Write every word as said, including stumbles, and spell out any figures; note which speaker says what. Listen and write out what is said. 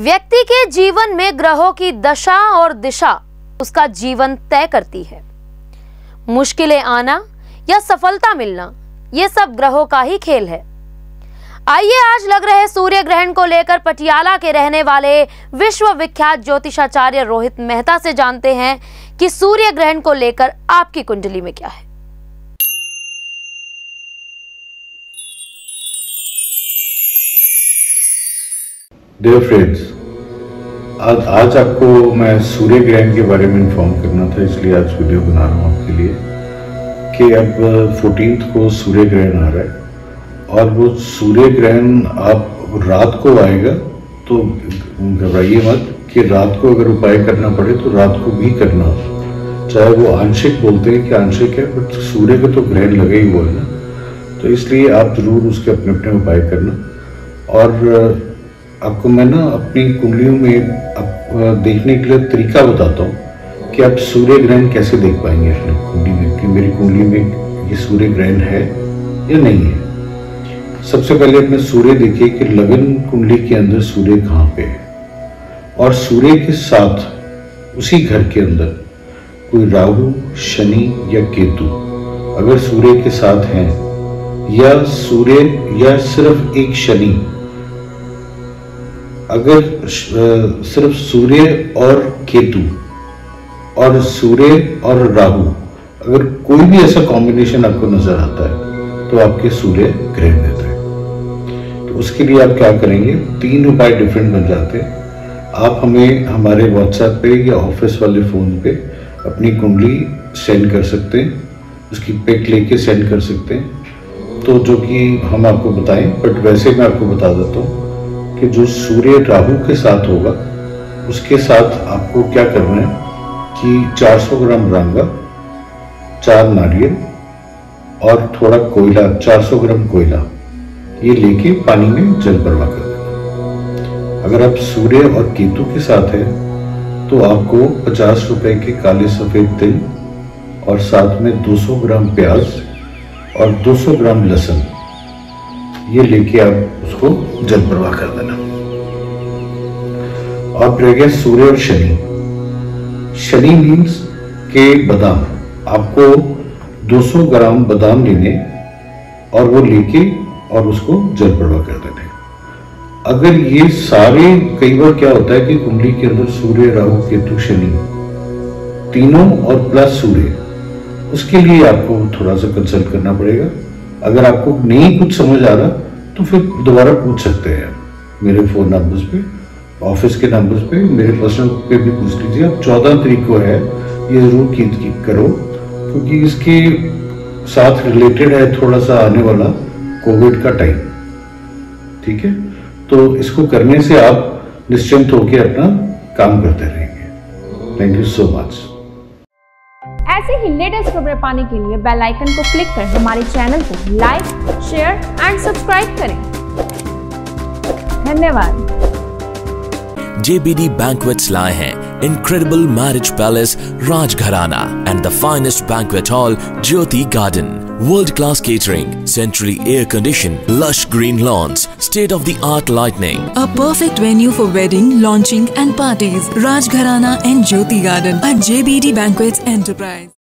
Speaker 1: व्यक्ति के जीवन में ग्रहों की दशा और दिशा उसका जीवन तय करती है। मुश्किलें आना या सफलता मिलना, यह सब ग्रहों का ही खेल है। आइए आज लग रहे सूर्य ग्रहण को लेकर पटियाला के रहने वाले विश्व विख्यात ज्योतिषाचार्य रोहित मेहता से जानते हैं कि सूर्य ग्रहण को लेकर आपकी कुंडली में क्या है।
Speaker 2: डियर फ्रेंड्स, आज आज आपको मैं सूर्य ग्रहण के बारे में इन्फॉर्म करना था, इसलिए आज वीडियो बना रहा हूँ आपके लिए कि अब फोर्टीन्थ को सूर्य ग्रहण आ रहा है और वो सूर्य ग्रहण आप रात को आएगा, तो घबराइए मत कि रात को अगर उपाय करना पड़े तो रात को भी करना, चाहे वो आंशिक बोलते हैं कि आंशिक है, बट सूर्य को तो ग्रहण लगा ही हुआ है ना, तो इसलिए आप जरूर उसके अपने अपने उपाय करना। और आपको मैं ना अपनी कुंडलियों में आप देखने के लिए तरीका बताता हूँ कि आप सूर्य ग्रहण कैसे देख पाएंगे अपनी कुंडली में कि मेरी कुंडली में ये सूर्य ग्रहण है या नहीं है। सबसे पहले अपने सूर्य देखिए कि लगन कुंडली के अंदर सूर्य कहाँ पे है और सूर्य के साथ उसी घर के अंदर कोई राहु, शनि या केतु अगर सूर्य के साथ हैं, या सूर्य या सिर्फ एक शनि, अगर सिर्फ सूर्य और केतु और सूर्य और राहु अगर कोई भी ऐसा कॉम्बिनेशन आपको नजर आता है तो आपके सूर्य ग्रहण देता है। तो उसके लिए आप क्या करेंगे, तीन उपाय डिफरेंट बन जाते हैं। आप हमें हमारे व्हाट्सएप पे या ऑफिस वाले फोन पे अपनी कुंडली सेंड कर सकते हैं, उसकी पिक लेके सेंड कर सकते हैं, तो जो कि हम आपको बताएं। बट वैसे मैं आपको बता देता हूँ कि जो सूर्य राहु के साथ होगा उसके साथ आपको क्या करना है कि चार सौ ग्राम रांगा, चार नारियल और थोड़ा कोयला, चार सौ ग्राम कोयला, ये लेके पानी में जल प्रवाह कर देना। अगर आप सूर्य और केतु के साथ है तो आपको पचास रुपए के काले सफेद तिल और साथ में दो सौ ग्राम प्याज और दो सौ ग्राम लहसुन, ये लेके आप उसको जल प्रवाह कर देना। और रह गया सूर्य और शनि। शनि मीन्स के बादाम, आपको दो सौ ग्राम बादाम लेने और वो लेके और उसको जल प्रवाह कर देने। अगर ये सारे, कई बार क्या होता है कि कुंडली के अंदर सूर्य, राहु, केतु, शनि तीनों और प्लस सूर्य, उसके लिए आपको थोड़ा सा कंसल्ट करना पड़ेगा। अगर आपको नहीं कुछ समझ आ रहा तो फिर दोबारा पूछ सकते हैं मेरे फोन नंबर्स पे, ऑफिस के नंबर्स पे, मेरे पर्सनल पे भी पूछ लीजिए। अब चौदह तारीख को है, ये जरूर कीप कीप करो क्योंकि इसके साथ रिलेटेड है थोड़ा सा आने वाला कोविड का टाइम, ठीक है। तो इसको करने से आप निश्चिंत होकर अपना काम करते रहेंगे। Thank you so much.
Speaker 3: ऐसे ही लेटेस्ट खबरें पाने के लिए बेल आइकन को क्लिक कर हमारे चैनल को लाइक, शेयर एंड सब्सक्राइब करें। धन्यवाद।
Speaker 4: J B D Banquets लाए हैं incredible marriage palace Rajgharana and the finest banquet hall Jyoti Garden. World-class catering, centrally air-conditioned, lush green lawns, state-of-the-art lighting.
Speaker 5: A perfect venue for wedding, launching and parties. Rajgharana and Jyoti Garden at J B D Banquets Enterprise.